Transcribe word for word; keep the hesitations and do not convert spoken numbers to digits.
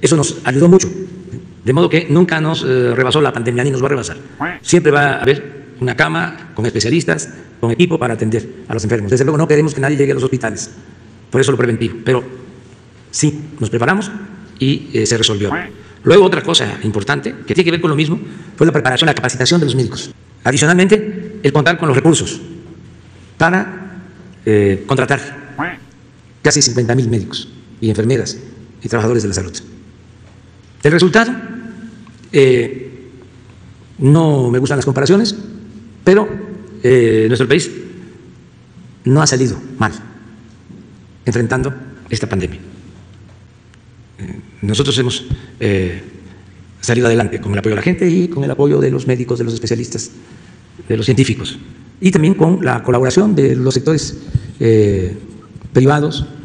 Eso nos ayudó mucho, de modo que nunca nos eh, rebasó la pandemia ni nos va a rebasar. Siempre va a haber una cama con especialistas, con equipo para atender a los enfermos. Desde luego no queremos que nadie llegue a los hospitales, por eso lo preventivo, pero sí, nos preparamos y eh, se resolvió. Luego otra cosa importante que tiene que ver con lo mismo fue la preparación, la capacitación de los médicos. Adicionalmente, el contar con los recursos para eh, contratar casi cincuenta mil médicos y enfermeras y trabajadores de la salud. El resultado, eh, no me gustan las comparaciones, pero eh, nuestro país no ha salido mal enfrentando esta pandemia. Eh, nosotros hemos eh, salido adelante con el apoyo de la gente y con el apoyo de los médicos, de los especialistas, de los científicos, y también con la colaboración de los sectores eh, privados,